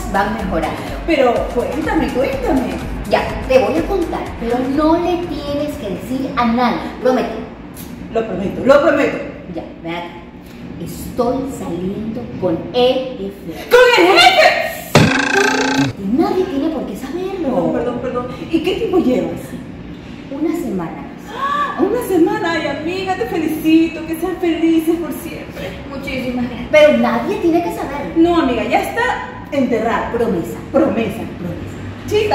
van mejorando. Pero cuéntame. Ya, te voy a contar, pero no le tienes que decir a nadie, promete. Lo prometo. Ya, ve acá. Estoy saliendo con el jefe. ¡Con el jefe! Y nadie tiene por qué saberlo. Perdón. ¿Y qué tiempo llevas? Una semana. Una semana. Ay, amiga, te felicito. Que sean felices por siempre. Muchísimas gracias. Pero nadie tiene que saberlo. No, amiga, ya está enterrada. Promesa. Chica,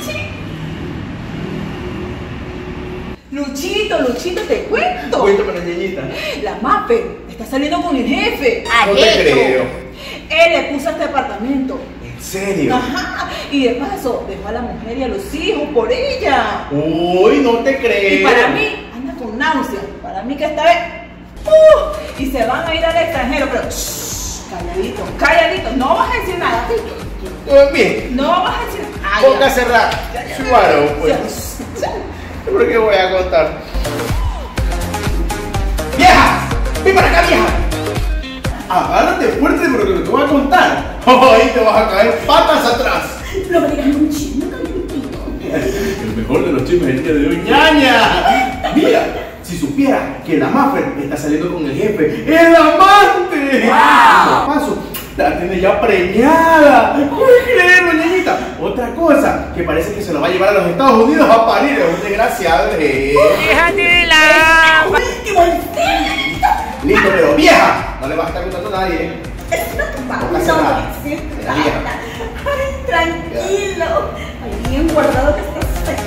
Luchito, te cuento. Cuéntame, ñeñita. La Mafe está saliendo con el jefe. No te creo. Él le puso este apartamento. ¿En serio? Ajá. Y de paso, dejó a la mujer y a los hijos por ella. Uy, no te creo. Y para mí, anda con náusea. Para mí que esta vez. Y se van a ir al extranjero, pero calladito. No vas a decir nada. ¿Todo bien? No vas a decir nada. Boca cerrada. Chuaro, pues. ¿Por qué voy a contar? ¡Vieja! ¡Ven para acá, vieja! Agárrate fuerte porque te voy a contar. ¡Ay, te vas a caer patas atrás! No me digas un chisme calentito. El mejor de los chismes del día de hoy, ñaña. Mira, si supiera que la Maffer está saliendo con el jefe, ¡el amante! ¡Wow! Paso, la tiene ya preñada. ¡Uy, creerlo, ñañita! Otra cosa, que parece que se lo va a llevar a los Estados Unidos a parir. Es un desgraciado de jefe. ¡Déjatela! Listo, pero vieja, no le vas a estar contando a nadie. Es una tumba. Boca cerrada. La vieja. Ay, tranquilo. Ay, bien guardado que estás.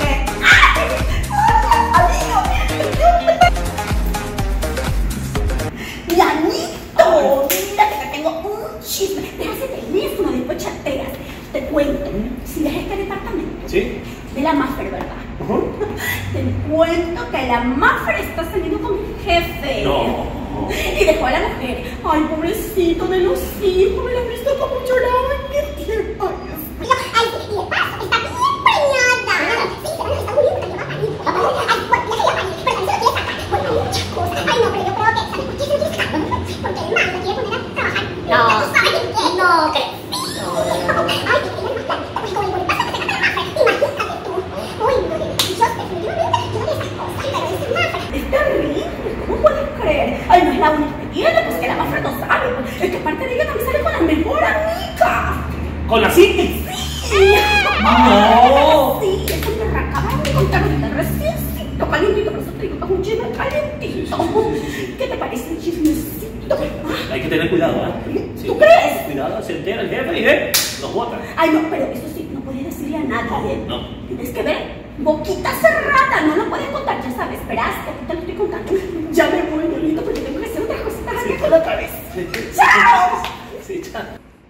Lanito, mira que te tengo un chisme. Deja ese teléfono, después chateas. Te cuento, si ves este departamento, ¿Sí? de la Maffer, ¿verdad? Te cuento que la Maffer está saliendo con el jefe. No. Y dejó a la mujer. Ay, pobrecito de los hijos. Me lo has visto como lloraba en qué tiempo. Ay, y de paso, está bien preñada. Sí, se van a los Estados Unidos porque va a parir. Ay, bueno, ya se va a parir, pero también se lo quiere sacar. Bueno, hay muchas cosas. Ay, no, pero yo creo que, ¿sabes por qué se lo quiere sacar? Porque el man lo quiere poner a trabajar. No. ¿Tú sabes en qué? No, crees. Ay, que quiere matar. Pues como el pasa que se trata de Maffer. Imagínate tú. Uy, no, yo definitivamente, yo de esas cosas, pero es Maffer. Es terrible. ¿Cómo puedes creer? Ay, no es la única que tiene, pues que la Maffer no sabe. Es que aparte de ella también sale con la mejor amiga. ¿Con la Cindy? Sí. No. Sí, eso me acabaron de contar ahorita reciéncito, calientito, por eso te digo que es un chisme calentito. ¿Qué te parece el chismecito? Hay que tener cuidado, ¿eh? ¿Tú crees? Cuidado, se entera el jefe y los bota. Ay, no, pero eso sí, no puedes decirle a nadie. No. Tienes que ver, boquita cerrada, no lo puedes contar, ya sabes, verás, que ahorita lo estoy contando. Ya me voy, Lolito, porque tengo que hacer otras cositas aquí con la cabeza. ¡Chao! Sí, chao.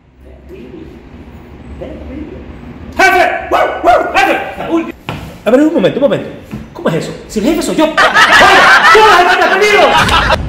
¡Jefe! ¡Jefe! A ver, un momento. ¿Cómo es eso? Si el jefe soy yo. ¡Oye! ¡Tú vas a estar conmigo!